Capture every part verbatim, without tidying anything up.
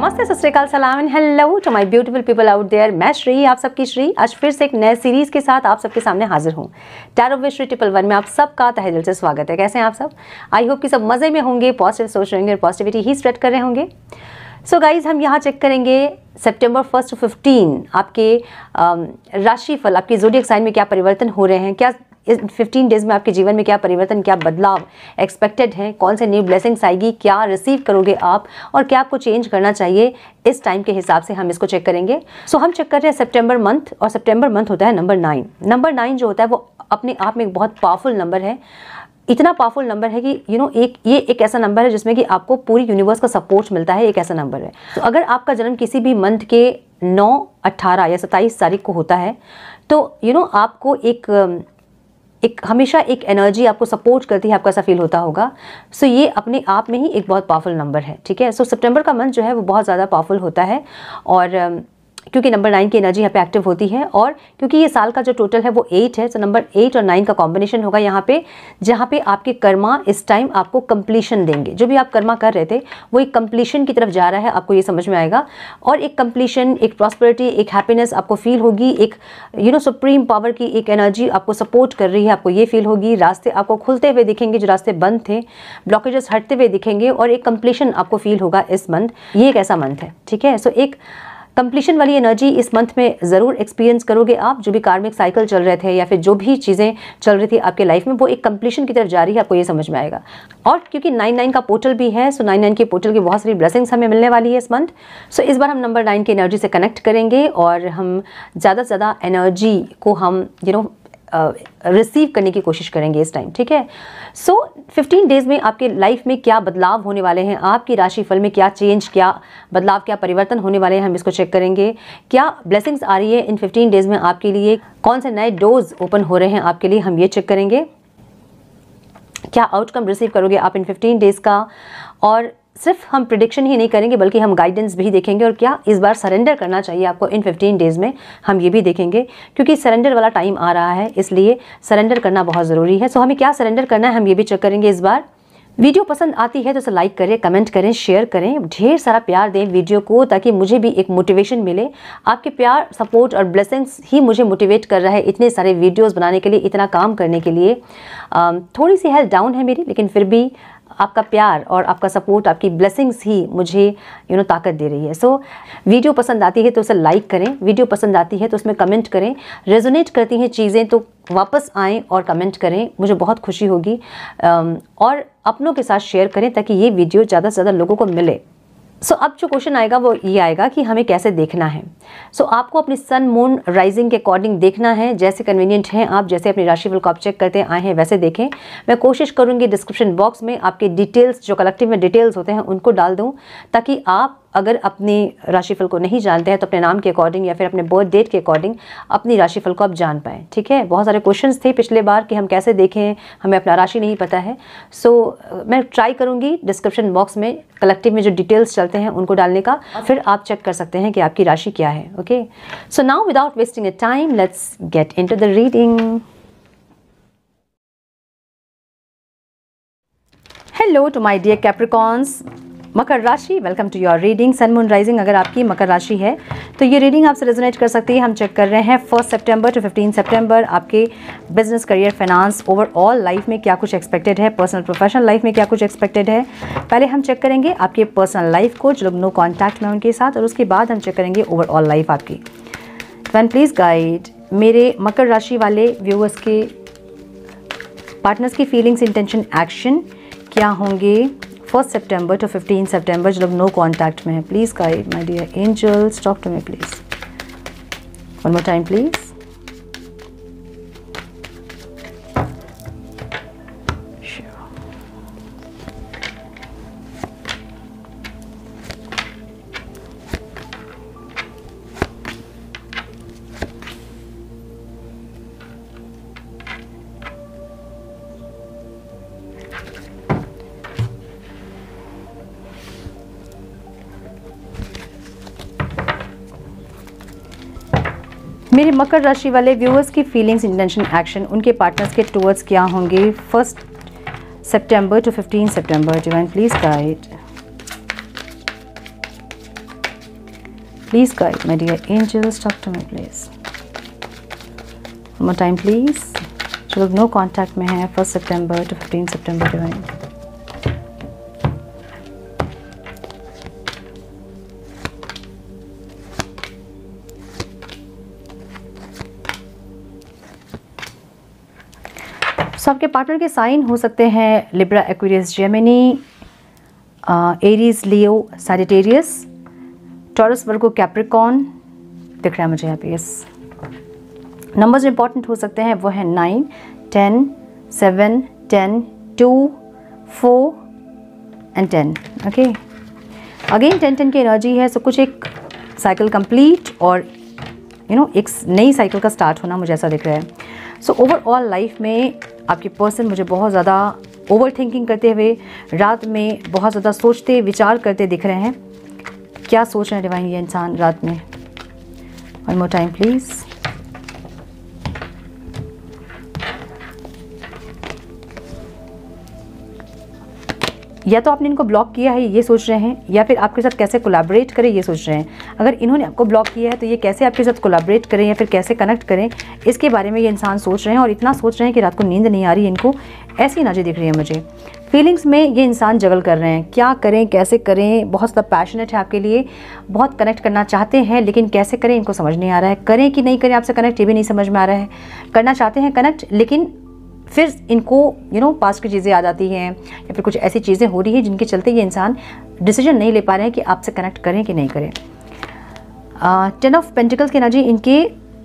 नमस्ते, सत श्री अकाल, सलाम and hello to my beautiful people out there. मैं श्री, आप सबकी श्री, आज फिर से एक नए सीरीज के साथ आप सबके सामने हाजिर हूँ। Tarot with Shri triple one में आप सबका तहे दिल से स्वागत है। कैसे हैं आप सब? आई होप कि सब मज़े में होंगे, पॉजिटिव सोच रहे होंगे और पॉजिटिविटी ही स्प्रेड कर रहे होंगे। सो so गाइज, हम यहाँ चेक करेंगे सितंबर फर्स्ट टू फिफ्टीन आपके राशिफल, आपके ज़ोडिएक साइन में क्या परिवर्तन हो रहे हैं, क्या इस फिफ्टीन डेज में आपके जीवन में क्या परिवर्तन, क्या बदलाव एक्सपेक्टेड है, कौन से न्यू ब्लेसिंग्स आएगी, क्या रिसीव करोगे आप और क्या आपको चेंज करना चाहिए इस टाइम के हिसाब से हम इसको चेक करेंगे। सो so, हम चेक कर रहे हैं सितंबर मंथ, और सितंबर मंथ होता है नंबर नाइन। नंबर नाइन जो होता है वो अपने आप में एक बहुत पावरफुल नंबर है। इतना पावरफुल नंबर है कि यू you नो know, एक ये एक ऐसा नंबर है जिसमें कि आपको पूरी यूनिवर्स का सपोर्ट मिलता है। एक ऐसा नंबर है। तो अगर आपका जन्म किसी भी मंथ के नौ, अट्ठारह या सत्ताईस तारीख को होता है तो यू you नो know, आपको एक एक हमेशा एक एनर्जी आपको सपोर्ट करती है, आपको ऐसा फील होता होगा। सो so, ये अपने आप में ही एक बहुत पावरफुल नंबर है। ठीक है। सो so, सितंबर का मंथ जो है वो बहुत ज़्यादा पावरफुल होता है, और क्योंकि नंबर नाइन की एनर्जी यहाँ पे एक्टिव होती है, और क्योंकि ये साल का जो टोटल है वो एट है। तो नंबर एट और नाइन का कॉम्बिनेशन होगा यहाँ पे, जहाँ पे आपके कर्मा इस टाइम आपको कंप्लीशन देंगे। जो भी आप कर्मा कर रहे थे वो एक कंप्लीशन की तरफ जा रहा है, आपको ये समझ में आएगा। और एक कंप्लीशन, एक प्रॉस्पेरिटी, एक हैप्पीनेस आपको फील होगी। एक यू नो सुप्रीम पावर की एक एनर्जी आपको सपोर्ट कर रही है, आपको ये फील होगी। रास्ते आपको खुलते हुए दिखेंगे, जो रास्ते बंद थे, ब्लॉकेजेस हटते हुए दिखेंगे, और एक कंप्लीशन आपको फील होगा इस मंथ। ये एक ऐसा मंथ है। ठीक है। सो एक कंप्लीशन वाली एनर्जी इस मंथ में ज़रूर एक्सपीरियंस करोगे आप। जो भी कार्मिक साइकिल चल रहे थे या फिर जो भी चीज़ें चल रही थी आपके लाइफ में, वो एक कंप्लीशन की तरफ जा रही है, आपको ये समझ में आएगा। और क्योंकि नाइन नाइन का पोर्टल भी है, सो नाइन नाइन के पोर्टल की बहुत सारी ब्लेसिंग्स हमें मिलने वाली है इस मंथ। सो इस बार हम नंबर नाइन की एनर्जी से कनेक्ट करेंगे और हम ज़्यादा से ज़्यादा एनर्जी को हम यू नो रिसीव करने की कोशिश करेंगे इस टाइम। ठीक है। सो फिफ्टीन डेज में आपके लाइफ में क्या बदलाव होने वाले हैं, आपकी राशिफल में क्या चेंज, क्या बदलाव, क्या परिवर्तन होने वाले हैं, हम इसको चेक करेंगे। क्या ब्लेसिंग्स आ रही है इन फिफ्टीन डेज में आपके लिए, कौन से नए डोर्स ओपन हो रहे हैं आपके लिए, हम ये चेक करेंगे। क्या आउटकम रिसीव करोगे आप इन फिफ्टीन डेज का, और सिर्फ हम प्रिडिक्शन ही नहीं करेंगे बल्कि हम गाइडेंस भी देखेंगे। और क्या इस बार सरेंडर करना चाहिए आपको इन फिफ्टीन डेज में, हम ये भी देखेंगे, क्योंकि सरेंडर वाला टाइम आ रहा है, इसलिए सरेंडर करना बहुत ज़रूरी है। सो हमें क्या सरेंडर करना है हम ये भी चेक करेंगे इस बार। वीडियो पसंद आती है तो उसे लाइक करें, कमेंट करें, शेयर करें, ढेर सारा प्यार दें वीडियो को, ताकि मुझे भी एक मोटिवेशन मिले। आपके प्यार, सपोर्ट और ब्लेसिंग्स ही मुझे मोटिवेट कर रहा है इतने सारे वीडियोस बनाने के लिए, इतना काम करने के लिए। थोड़ी सी हेल्थ डाउन है मेरी, लेकिन फिर भी आपका प्यार और आपका सपोर्ट, आपकी ब्लेसिंग्स ही मुझे यू नो ताकत दे रही है। सो so, वीडियो पसंद आती है तो उसे लाइक करें, वीडियो पसंद आती है तो उसमें कमेंट करें, रेजोनेट करती हैं चीज़ें तो वापस आएँ और कमेंट करें, मुझे बहुत खुशी होगी। और अपनों के साथ शेयर करें ताकि ये वीडियो ज़्यादा से ज़्यादा लोगों को मिले। सो so, अब जो क्वेश्चन आएगा वो ये आएगा कि हमें कैसे देखना है। सो so, आपको अपनी सन, मून, राइजिंग के अकॉर्डिंग देखना है, जैसे कन्वीनियंट हैं आप, जैसे अपनी राशिफल को आप चेक करते आए हैं वैसे देखें। मैं कोशिश करूंगी डिस्क्रिप्शन बॉक्स में आपके डिटेल्स, जो कलेक्टिव में डिटेल्स होते हैं, उनको डाल दूं, ताकि आप अगर अपनी राशिफल को नहीं जानते हैं तो अपने नाम के अकॉर्डिंग या फिर अपने बर्थ डेट के अकॉर्डिंग अपनी राशिफल को आप जान पाएँ। ठीक है। बहुत सारे क्वेश्चंस थे पिछले बार कि हम कैसे देखें, हमें अपना राशि नहीं पता है। सो so, मैं ट्राई करूंगी डिस्क्रिप्शन बॉक्स में कलेक्टिव में जो डिटेल्स चलते हैं उनको डालने का, फिर आप चेक कर सकते हैं कि आपकी राशि क्या है। Okay. So now without wasting a time, let's get into the reading. Hello to my dear Capricorns, मकर राशि, welcome to your reading. Sun, moon, rising अगर आपकी मकर राशि है तो ये रीडिंग आपसे रेजोनेट कर सकती है। हम चेक कर रहे हैं फर्स्ट सितंबर टू फिफ्टीन सितंबर आपके business, career, finance, overall life में क्या कुछ एक्सपेक्टेड है, पर्सनल प्रोफेशनल लाइफ में क्या कुछ एक्सपेक्टेड है। पहले हम चेक करेंगे आपके पर्सनल लाइफ को, जो लोग नो कॉन्टैक्ट में उनके साथ, और उसके बाद हम चेक करेंगे ओवरऑल लाइफ आपकी। वन प्लीज़ गाइड मेरे मकर राशि वाले व्यूअर्स के पार्टनर्स की फीलिंग्स, इंटेंशन, एक्शन क्या होंगे फर्स्ट सितंबर टू फिफ्टीन सितंबर, जो लोग नो कॉन्टैक्ट में हैं। Please guide my dear angels, talk to me please. One more time please. मेरे मकर राशि वाले व्यूअर्स की फीलिंग्स, इंटेंशन, एक्शन उनके पार्टनर्स के टुवर्ड्स क्या होंगे फर्स्ट सितंबर टू फिफ्टीन सितंबर। Divine please guide. Please guide my dear angels, talk to me please. More time please. जो लोग नो कॉन्टैक्ट में हैं फर्स्ट सितंबर टू फिफ्टीन सितंबर डिवाइन। सो आपके पार्टनर के साइन हो सकते हैं Libra, Aquarius, Gemini, Aries, Leo, Sagittarius, Taurus, Virgo, Capricorn दिख रहा है मुझे यहाँ पे। यस, नंबर्स इंपॉर्टेंट हो सकते हैं, वो है nine, ten, seven, ten, two, four and ten. Okay, again ten ten की एनर्जी है। सो so, कुछ एक साइकिल कंप्लीट और यू नो एक नई साइकिल का स्टार्ट होना मुझे ऐसा दिख रहा है। सो ओवरऑल लाइफ में आपके पर्सन मुझे बहुत ज़्यादा ओवर थिंकिंग करते हुए, रात में बहुत ज़्यादा सोचते विचार करते दिख रहे हैं। क्या सोच रहे हैं डिवाइन ये इंसान रात में? One more time please. या तो आपने इनको ब्लॉक किया है ये सोच रहे हैं, या फिर आपके साथ कैसे कोलैबोरेट करें ये सोच रहे हैं। अगर इन्होंने आपको ब्लॉक किया है तो ये कैसे आपके साथ कोलैबोरेट करें या फिर कैसे कनेक्ट करें, इसके बारे में ये इंसान सोच रहे हैं। और इतना सोच रहे हैं कि रात को नींद नहीं आ रही है इनको, ऐसी एनर्जी दिख रही है मुझे। फीलिंग्स में ये इंसान जगल कर रहे हैं, क्या करें कैसे करें। बहुत ज़्यादा पैशनेट है आपके लिए, बहुत कनेक्ट करना चाहते हैं, लेकिन कैसे करें इनको समझ नहीं आ रहा है। करें कि नहीं करें आपसे कनेक्ट, ये भी नहीं समझ में आ रहा है। करना चाहते हैं कनेक्ट, लेकिन फिर इनको यू नो पास्ट की चीज़ें आ जाती हैं या फिर कुछ ऐसी चीज़ें हो रही हैं जिनके चलते ये इंसान डिसीजन नहीं ले पा रहे हैं कि आपसे कनेक्ट करें कि नहीं करें। टेन ऑफ पेंटिकल्स की एनर्जी इनके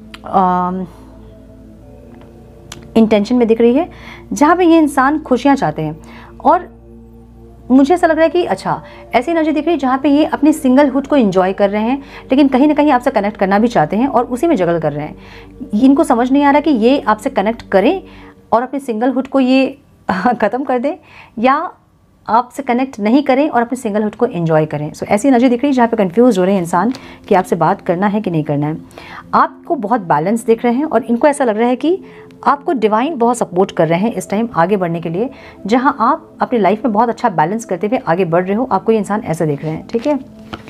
इंटेंशन में दिख रही है, जहाँ पे ये इंसान खुशियाँ चाहते हैं। और मुझे ऐसा लग रहा है कि अच्छा ऐसी एनर्जी दिख रही है जहाँ पे ये अपनी सिंगलहुड को एंजॉय कर रहे हैं, लेकिन कहीं ना कहीं आपसे कनेक्ट करना भी चाहते हैं और उसी में जगल कर रहे हैं। इनको समझ नहीं आ रहा कि ये आपसे कनेक्ट करें और अपनी सिंगलहुड को ये ख़त्म कर दें, या आपसे कनेक्ट नहीं करें और अपनी सिंगलहुड को एंजॉय करें। सो so, ऐसी एनर्जी दिख रही है जहाँ पे कंफ्यूज हो रहे हैं इंसान कि आपसे बात करना है कि नहीं करना है। आपको बहुत बैलेंस दिख रहे हैं और इनको ऐसा लग रहा है कि आपको डिवाइन बहुत सपोर्ट कर रहे हैं इस टाइम आगे बढ़ने के लिए, जहाँ आप अपनी लाइफ में बहुत अच्छा बैलेंस करते हुए आगे बढ़ रहे हो। आपको ये इंसान ऐसे देख रहे हैं, ठीक है।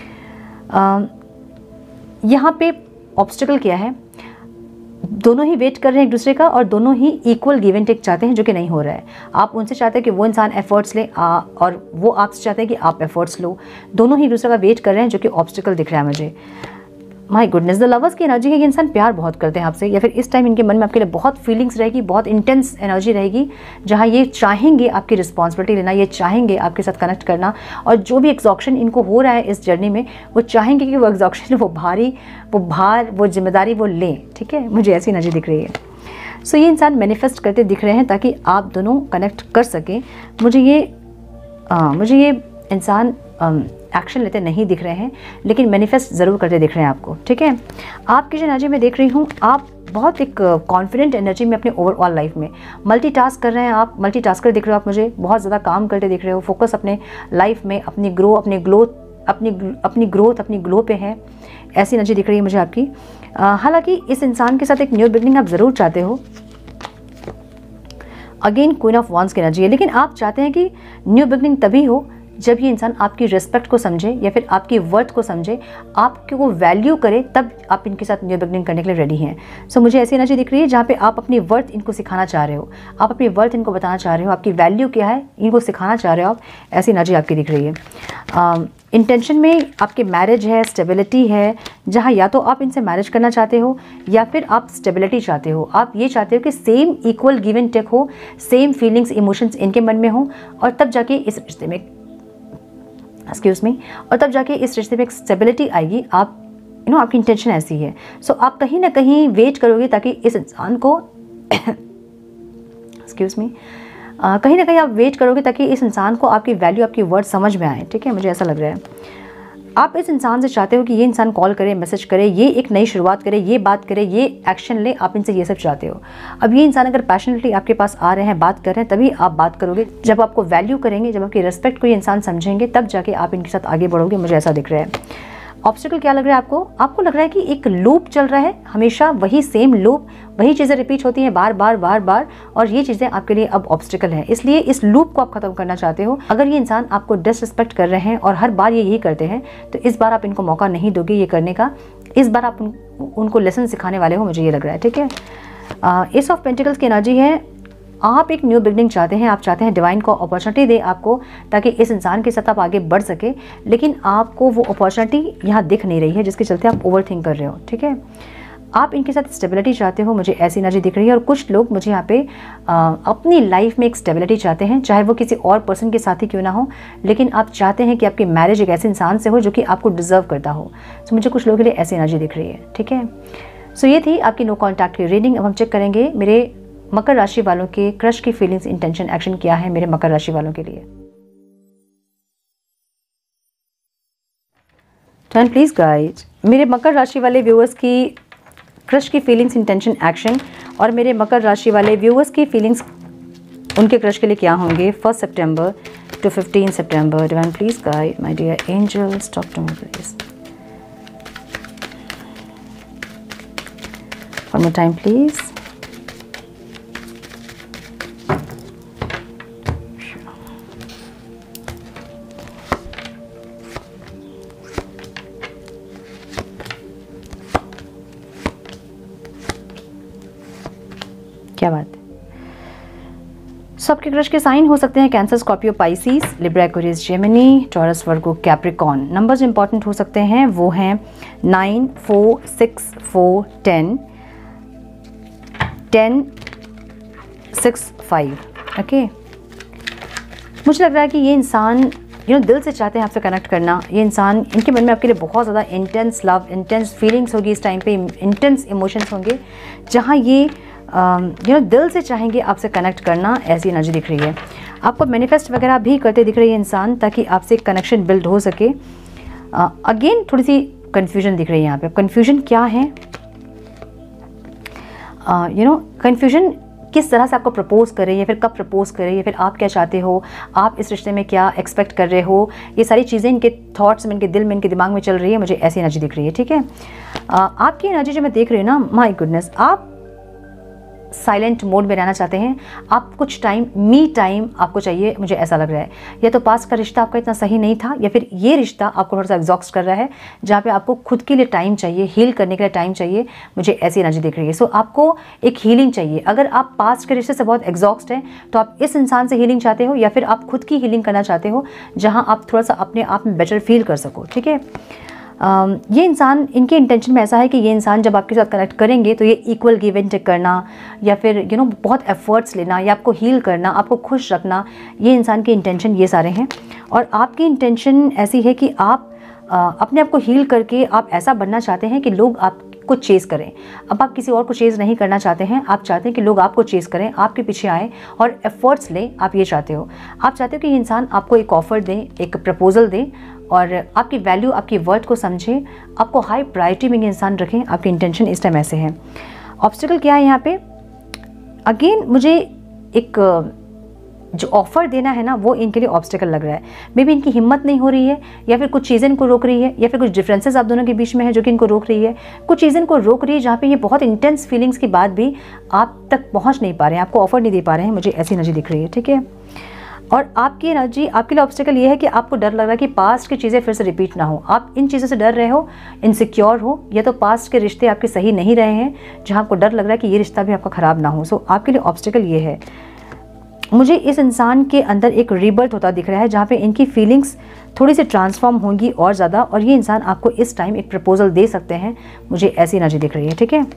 यहाँ पे ऑब्स्टिकल क्या है, दोनों ही वेट कर रहे हैं एक दूसरे का और दोनों ही इक्वल गिव एंड टेक चाहते हैं, जो कि नहीं हो रहा है। आप उनसे चाहते हैं कि वो इंसान एफर्ट्स ले आ, और वो आपसे चाहते हैं कि आप एफर्ट्स लो। दोनों ही दूसरे का वेट कर रहे हैं, जो कि ऑब्स्टिकल दिख रहा है मुझे। माय गुडनेस, द लवर्स की एनर्जी है, ये इंसान प्यार बहुत करते हैं आपसे, या फिर इस टाइम इनके मन में आपके लिए बहुत फीलिंग्स रहेगी, बहुत इंटेंस एनर्जी रहेगी, जहाँ ये चाहेंगे आपकी रिस्पॉन्सिबिलिटी लेना, ये चाहेंगे आपके साथ कनेक्ट करना। और जो भी एग्जॉक्शन इनको हो रहा है इस जर्नी में, वो चाहेंगे कि वो एग्जॉक्शन, वो भारी, वो भार, वो जिम्मेदारी वो लें, ठीक है। मुझे ऐसी एनर्जी दिख रही है। सो so, ये इंसान मैनिफेस्ट करते दिख रहे हैं ताकि आप दोनों कनेक्ट कर सकें। मुझे ये आ, मुझे ये इंसान एक्शन लेते नहीं दिख रहे हैं, लेकिन मैनिफेस्ट ज़रूर करते दिख रहे हैं आपको, ठीक है। आपकी जो एनर्जी में देख रही हूँ, आप बहुत एक कॉन्फिडेंट एनर्जी में अपने ओवरऑल लाइफ में मल्टीटास्क कर रहे हैं। आप मल्टीटास्कर दिख रहे हो, आप मुझे बहुत ज़्यादा काम करते दिख रहे हो। फोकस अपने लाइफ में, अपनी ग्रो, अपने ग्रोथ अपनी अपनी ग्रोथ अपनी ग्लो पे है, ऐसी एनर्जी दिख रही है मुझे आपकी। हालांकि इस इंसान के साथ एक न्यू बिगनिंग आप ज़रूर चाहते हो। अगेन क्वीन ऑफ वांड्स की एनर्जी है, लेकिन आप चाहते हैं कि न्यू बिगनिंग तभी हो जब ये इंसान आपकी रिस्पेक्ट को समझे या फिर आपकी वर्थ को समझे, आपकी वो वैल्यू करे, तब आप इनके साथ न्यू बिगनिंग करने के लिए रेडी हैं। सो so, मुझे ऐसी एनर्जी दिख रही है जहाँ पे आप अपनी वर्थ इनको सिखाना चाह रहे हो, आप अपनी वर्थ इनको बताना चाह रहे हो, आपकी वैल्यू क्या है इनको सिखाना चाह रहे हो आप, ऐसी एनर्जी आपकी दिख रही है। इंटेंशन uh, में आपके मैरिज है, स्टेबिलिटी है, जहाँ या तो आप इनसे मैरिज करना चाहते हो या फिर आप स्टेबिलिटी चाहते हो। आप ये चाहते हो कि same equal give and take हो, सेम फीलिंग्स इमोशंस इनके मन में हो, और तब जाके इस रिश्ते में एक्सक्यूज मी और तब जाके इस रिश्ते में एक स्टेबिलिटी आएगी। आप यू नो आपकी इंटेंशन ऐसी है। सो so, आप कहीं ना कहीं वेट करोगे ताकि इस इंसान को एक्सक्यूज मी कहीं ना कहीं आप वेट करोगे ताकि इस इंसान को आपकी वैल्यू, आपकी वर्ड समझ में आए, ठीक है। मुझे ऐसा लग रहा है आप इस इंसान से चाहते हो कि ये इंसान कॉल करे, मैसेज करे, ये एक नई शुरुआत करे, ये बात करे, ये एक्शन ले, आप इनसे ये सब चाहते हो। अब ये इंसान अगर पैशनेटली आपके पास आ रहे हैं, बात कर रहे हैं, तभी आप बात करोगे। जब आपको वैल्यू करेंगे, जब आपकी रिस्पेक्ट को ये इंसान समझेंगे, तब जाके आप इनके साथ आगे बढ़ोगे। मुझे ऐसा दिख रहा है ऑब्स्टिकल क्या लग रहा है आपको? आपको लग रहा है कि एक लूप चल रहा है, हमेशा वही सेम लूप, वही चीज़ें रिपीट होती हैं बार बार बार बार, और ये चीज़ें आपके लिए अब ऑब्स्टिकल है। इसलिए इस लूप को आप खत्म करना चाहते हो। अगर ये इंसान आपको डिसरिस्पेक्ट कर रहे हैं और हर बार ये यही करते हैं, तो इस बार आप इनको मौका नहीं दोगे ये करने का। इस बार आप उन, उनको लेसन सिखाने वाले हो, मुझे ये लग रहा है। ठीक है, एस ऑफ पेंटिकल्स की एनर्जी है। आप एक न्यू बिगनिंग चाहते हैं, आप चाहते हैं डिवाइन को अपॉर्चुनिटी दे आपको, ताकि इस इंसान के साथ आप आगे बढ़ सके, लेकिन आपको वो अपॉर्चुनिटी यहाँ दिख नहीं रही है, जिसके चलते आप ओवर थिंक कर रहे हो। ठीक है, आप इनके साथ स्टेबिलिटी चाहते हो, मुझे ऐसी एनर्जी दिख रही है। और कुछ लोग मुझे यहाँ पे आ, अपनी लाइफ में एक स्टेबिलिटी चाहते हैं, चाहे वो किसी और पर्सन के साथ ही क्यों ना हो, लेकिन आप चाहते हैं कि आपकी मैरिज एक ऐसे इंसान से हो जो कि आपको डिजर्व करता हो। सो मुझे कुछ लोगों के लिए ऐसी एनर्जी दिख रही है। ठीक है, सो ये थी आपकी नो कॉन्टैक्ट की रीडिंग। अब हम चेक करेंगे मेरे मकर राशि वालों के क्रश की फीलिंग्स, इंटेंशन, एक्शन क्या है मेरे मकर राशि वालों के लिए। Turn please guide. मेरे मकर राशि वाले व्यूअर्स की क्रश की फीलिंग्स, इंटेंशन, एक्शन, और मेरे मकर राशि वाले व्यूअर्स की फीलिंग्स उनके क्रश के लिए क्या होंगे फर्स्ट सितंबर टू फिफ्टीन सितंबर। Divine please guide my dear angels, talk to me please. One more time please. क्या बात है। सबके क्रश के साइन हो सकते हैं Cancer, Scorpio, Pisces, Libra, Aquarius, Gemini, Taurus, Virgo, Capricorn. Numbers important हो सकते हैं, वो हैं nine, four, six, four, ten, ten, six, five. Okay, मुझे लग रहा है कि ये इंसान यू नो दिल से चाहते हैं आपसे कनेक्ट करना। ये इंसान, इनके मन में आपके लिए बहुत ज़्यादा इंटेंस लव, इंटेंस फीलिंग्स होगी इस टाइम पे, इंटेंस इमोशंस होंगे, जहाँ ये यू नो दिल से चाहेंगे आपसे कनेक्ट करना। ऐसी एनर्जी दिख रही है। आपको मैनिफेस्ट वगैरह भी करते दिख रही है इंसान, ताकि आपसे कनेक्शन बिल्ड हो सके। अगेन uh, थोड़ी सी कन्फ्यूजन दिख रही है यहाँ पे। कन्फ्यूजन क्या है? यू नो कन्फ्यूजन किस तरह से आपको प्रपोज करे, या फिर कब प्रपोज करे, या फिर आप क्या चाहते हो, आप इस रिश्ते में क्या एक्सपेक्ट कर रहे हो, ये सारी चीज़ें इनके थॉट्स में, इनके दिल में, इनके दिमाग में चल रही है। मुझे ऐसी एनर्जी दिख रही है। ठीक है, uh, आपकी एनर्जी जो मैं देख रही हूँ ना, माय गुडनेस, आप साइलेंट मोड में रहना चाहते हैं। आप कुछ टाइम, मी टाइम आपको चाहिए, मुझे ऐसा लग रहा है। या तो पास्ट का रिश्ता आपका इतना सही नहीं था, या फिर ये रिश्ता आपको थोड़ा सा एग्जॉस्ट कर रहा है, जहाँ पे आपको खुद के लिए टाइम चाहिए, हील करने के लिए टाइम चाहिए। मुझे ऐसी एनर्जी दिख रही है। सो so, आपको एक हीलिंग चाहिए। अगर आप पास्ट के रिश्ते से बहुत एग्जॉस्ट हैं, तो आप इस इंसान से हीलिंग चाहते हो, या फिर आप खुद की हीलिंग करना चाहते हो, जहाँ आप थोड़ा सा अपने आप में बेटर फील कर सको। ठीक है, Um, ये इंसान, इनके इंटेंशन में ऐसा है कि ये इंसान जब आपके साथ कनेक्ट करेंगे, तो ये इक्वल गिव एंड टेक करना, या फिर यू नो बहुत एफर्ट्स लेना, या आपको हील करना, आपको खुश रखना, ये इंसान के इंटेंशन ये सारे हैं। और आपकी इंटेंशन ऐसी है कि आप आ, अपने आप को हील करके आप ऐसा बनना चाहते हैं कि लोग आपको चेज़ करें। अब आप किसी और को चेज़ नहीं करना चाहते हैं, आप चाहते हैं कि लोग आपको चेज़ करें, आपके पीछे आएँ और एफर्ट्स लें। आप ये चाहते हो। आप चाहते हो कि ये इंसान आपको एक ऑफ़र दें, एक प्रपोजल दें, और आपकी वैल्यू, आपकी वर्थ को समझें, आपको हाई प्रायोरिटी में इंसान रखें। आपकी इंटेंशन इस टाइम ऐसे है। ऑब्स्टिकल क्या है यहाँ पे? अगेन मुझे एक जो ऑफ़र देना है ना, वो इनके लिए ऑब्स्टिकल लग रहा है। मे बी इनकी हिम्मत नहीं हो रही है, या फिर कुछ चीज़ें इनको रोक रही है, या फिर कुछ डिफरेंसेस आप दोनों के बीच में है जो कि इनको रोक रही है। कुछ चीज़ें इनको रोक रही है जहाँ पे ये बहुत इंटेंस फीलिंग्स के बाद भी आप तक पहुँच नहीं पा रहे हैं, आपको ऑफ़र नहीं दे पा रहे हैं। मुझे ऐसी एनर्जी दिख रही है। ठीक है, और आपकी एनर्जी, आपके लिए ऑब्स्टिकल ये है कि आपको डर लग रहा है कि पास्ट की चीज़ें फिर से रिपीट ना हो। आप इन चीज़ों से डर रहे हो, इनसिक्योर हो, या तो पास्ट के रिश्ते आपके सही नहीं रहे हैं, जहाँ आपको डर लग रहा है कि ये रिश्ता भी आपका ख़राब ना हो। सो आपके लिए ऑब्स्टिकल ये है। मुझे इस इंसान के अंदर एक रीबर्थ होता दिख रहा है, जहाँ पे इनकी फीलिंग्स थोड़ी सी ट्रांसफॉर्म होंगी और ज़्यादा, और ये इंसान आपको इस टाइम एक प्रपोजल दे सकते हैं। मुझे ऐसी एनर्जी दिख रही है। ठीक है,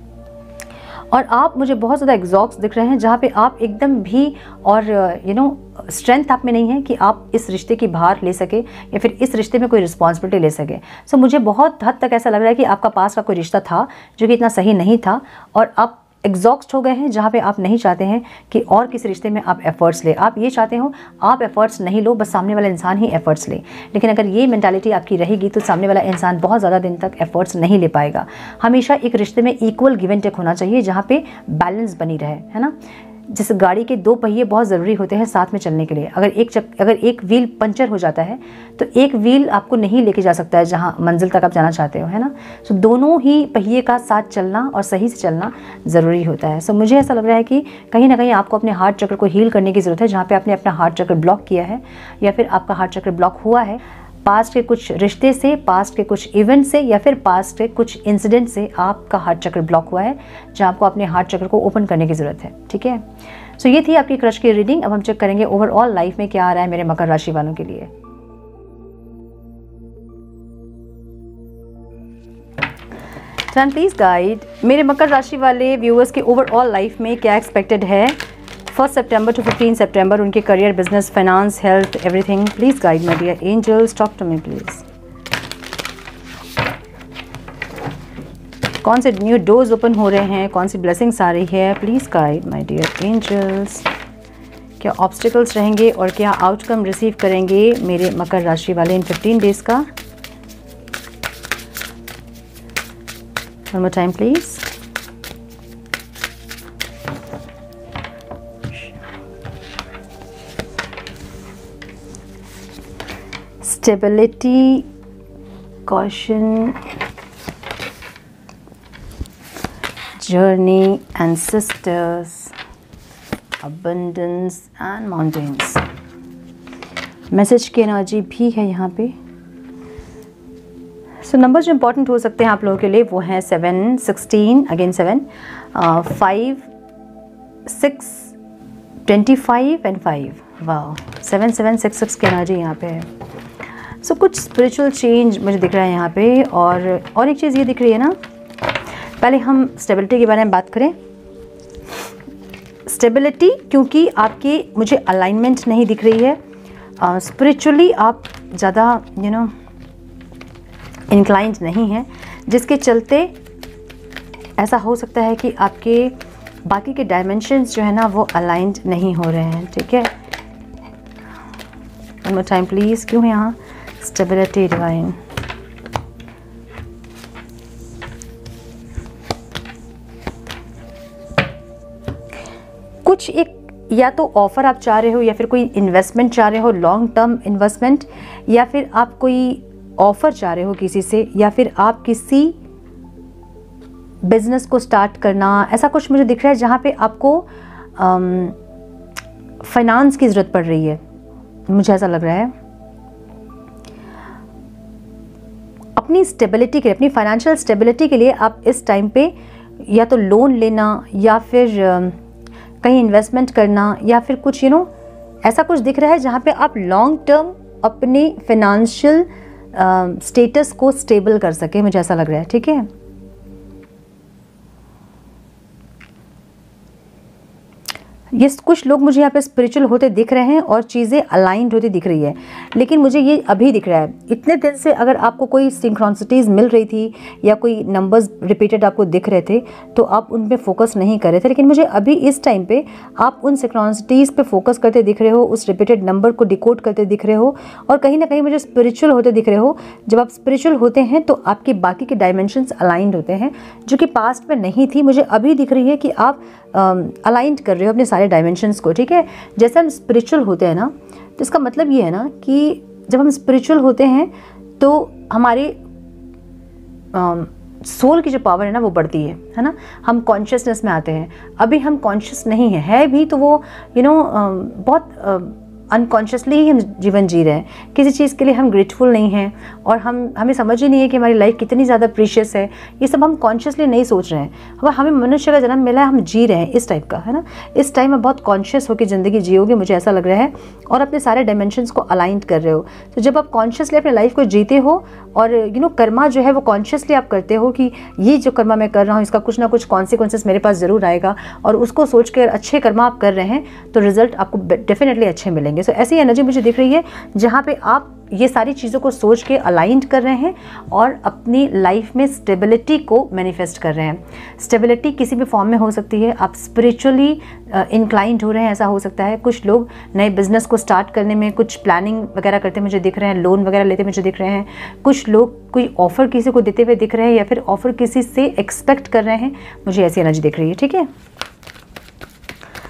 और आप मुझे बहुत ज़्यादा एग्जॉस्ट दिख रहे हैं, जहाँ पे आप एकदम भी और यू नो स्ट्रेंथ आप में नहीं है कि आप इस रिश्ते की भार ले सके, या फिर इस रिश्ते में कोई रिस्पॉन्सिबिलिटी ले सके। सो so, मुझे बहुत हद तक ऐसा लग रहा है कि आपका पास का कोई रिश्ता था जो कि इतना सही नहीं था, और आप एग्जॉस्ट हो गए हैं, जहाँ पे आप नहीं चाहते हैं कि और किसी रिश्ते में आप एफर्ट्स ले। आप ये चाहते हो आप एफर्ट्स नहीं लो, बस सामने वाला इंसान ही एफर्ट्स ले। लेकिन अगर ये मेंटालिटी आपकी रहेगी, तो सामने वाला इंसान बहुत ज़्यादा दिन तक एफर्ट्स नहीं ले पाएगा। हमेशा एक रिश्ते में इक्वल गिव एंड टेक होना चाहिए, जहाँ पे बैलेंस बनी रहे, है ना। जैसे गाड़ी के दो पहिए बहुत ज़रूरी होते हैं साथ में चलने के लिए। अगर एक चक अगर एक व्हील पंचर हो जाता है तो एक व्हील आपको नहीं लेके जा सकता है जहाँ मंजिल तक आप जाना चाहते हो, है ना। सो दोनों ही पहिए का साथ चलना और सही से चलना ज़रूरी होता है। सो मुझे ऐसा लग रहा है कि कहीं ना कहीं आपको अपने हार्ट चक्र को हील करने की ज़रूरत है, जहाँ पर आपने अपना हार्ट चक्र ब्लॉक किया है या फिर आपका हार्ट चक्र ब्लॉक हुआ है पास्ट के कुछ रिश्ते से, पास्ट के कुछ इवेंट से या फिर पास्ट के कुछ इंसिडेंट से आपका हार्ट चक्र ब्लॉक हुआ है, जहाँ आपको अपने हार्ट चक्र को ओपन करने की ज़रूरत है। ठीक है, सो ये थी आपकी क्रश की रीडिंग। अब हम चेक करेंगे ओवरऑल लाइफ में क्या आ रहा है मेरे मकर राशि वालों के लिए। टर्न प्लीज गाइड मेरे मकर राशि वाले व्यूअर्स के ओवरऑल लाइफ में क्या एक्सपेक्टेड है फर्स्ट सितंबर टू फिफ्टीन सितंबर, उनके career, business, finance, health, everything. Please guide my dear angels, talk to me please. कौन से न्यू डोर्स ओपन हो रहे हैं, कौन सी ब्लेसिंग्स आ रही है, please guide my dear angels. क्या ऑब्स्टिकल्स रहेंगे और क्या आउटकम रिसीव करेंगे मेरे मकर राशि वाले इन फिफ्टीन डेज का। One more time please. Stability, caution, journey, ancestors, abundance and mountains. Message की एनर्जी भी है यहाँ पे। सो नंबर जो इम्पोर्टेंट हो सकते हैं आप लोगों के लिए वो हैं seven, sixteen, again seven, five, six, twenty five and five. वाह, सेवन सेवन सिक्स सिक्स की एनर्जी यहाँ पे है। सो so, कुछ स्पिरिचुअल चेंज मुझे दिख रहा है यहाँ पे। और और एक चीज़ ये दिख रही है ना, पहले हम स्टेबिलिटी के बारे में बात करें। स्टेबिलिटी क्योंकि आपकी मुझे अलाइनमेंट नहीं दिख रही है, स्पिरिचुअली uh, आप ज़्यादा यू नो इंक्लाइंड नहीं हैं, जिसके चलते ऐसा हो सकता है कि आपके बाकी के डायमेंशंस जो है ना वो अलाइंड नहीं हो रहे हैं। ठीक है, वन मोर टाइम प्लीज़। क्यों है यहाँ स्टेबिलिटी डिवाइन। कुछ एक या तो ऑफर आप चाह रहे हो या फिर कोई इन्वेस्टमेंट चाह रहे हो, लॉन्ग टर्म इन्वेस्टमेंट, या फिर आप कोई ऑफर चाह रहे हो किसी से, या फिर आप किसी बिजनेस को स्टार्ट करना, ऐसा कुछ मुझे दिख रहा है जहाँ पे आपको फाइनेंस की ज़रूरत पड़ रही है। मुझे ऐसा लग रहा है अपनी स्टेबिलिटी के लिए, अपनी फाइनेंशियल स्टेबिलिटी के लिए आप इस टाइम पे या तो लोन लेना या फिर कहीं इन्वेस्टमेंट करना या फिर कुछ यू नो ऐसा कुछ दिख रहा है जहाँ पे आप लॉन्ग टर्म अपने फाइनेंशियल स्टेटस को स्टेबल कर सके। मुझे ऐसा लग रहा है। ठीक है, ये कुछ लोग मुझे यहाँ पे स्पिरिचुअल होते दिख रहे हैं और चीज़ें अलाइंड होती दिख रही है, लेकिन मुझे ये अभी दिख रहा है। इतने दिन से अगर आपको कोई सिंक्रोनिसिटीज़ मिल रही थी या कोई नंबर्स रिपीटेड आपको दिख रहे थे तो आप उन पे फोकस नहीं कर रहे थे, लेकिन मुझे अभी इस टाइम पे आप उन सिंक्रोनिसिटीज़ पे फोकस करते दिख रहे हो, उस रिपीटेड नंबर को डिकोड करते दिख रहे हो और कहीं ना कहीं मुझे स्पिरिचुअल होते दिख रहे हो। जब आप स्पिरिचुअल होते हैं तो आपके बाकी के डायमेंशंस अलाइंड होते हैं, जो कि पास्ट में नहीं थी। मुझे अभी दिख रही है कि आप अलाइंड कर रहे हो अपने सारे डायमेंशंस को। ठीक है, जैसे हम स्पिरिचुअल होते हैं ना तो इसका मतलब ये है ना कि जब हम स्पिरिचुअल होते हैं तो हमारे सोल की जो पावर है ना वो बढ़ती है है ना, हम कॉन्शियसनेस में आते हैं। अभी हम कॉन्शियस नहीं है, है भी तो वो यू नो बहुत अनकॉन्शियसली ही हम जीवन जी रहे हैं। किसी चीज़ के लिए हम ग्रेटफुल नहीं हैं और हम हमें समझ ही नहीं है कि हमारी लाइफ कितनी ज़्यादा प्रीशियस है। ये सब हम कॉन्शियसली नहीं सोच रहे हैं। अब हमें मनुष्य का जन्म मिला है, हम जी रहे हैं इस टाइप का, है ना। इस टाइम में बहुत कॉन्शियस होकर ज़िंदगी जियोगे, मुझे ऐसा लग रहा है, और अपने सारे डायमेंशंस को अलाइंड कर रहे हो। तो जब आप कॉन्शियसली अपने लाइफ को जीते हो और यू नो कर्मा जो है वो कॉन्शियसली आप करते हो कि ये जो कर्मा मैं कर रहा हूँ इसका कुछ ना कुछ कॉन्सिक्वेंसेस मेरे पास ज़रूर आएगा, और उसको सोच कर अच्छे कर्मा आप कर रहे हैं तो रिजल्ट आपको डेफिनेटली अच्छे मिलेंगे। सो so, ऐसी एनर्जी मुझे दिख रही है जहाँ पे आप ये सारी चीज़ों को सोच के अलाइंड कर रहे हैं और अपनी लाइफ में स्टेबिलिटी को मैनिफेस्ट कर रहे हैं। स्टेबिलिटी किसी भी फॉर्म में हो सकती है। आप स्पिरिचुअली इंक्लाइंड हो रहे हैं, ऐसा हो सकता है। कुछ लोग नए बिजनेस को स्टार्ट करने में कुछ प्लानिंग वगैरह करते मुझे दिख रहे हैं, लोन वगैरह लेते मुझे दिख रहे हैं। कुछ लोग कोई ऑफर किसी को देते हुए दिख रहे हैं या फिर ऑफर किसी से एक्सपेक्ट कर रहे हैं। मुझे ऐसी एनर्जी दिख रही है। ठीक है,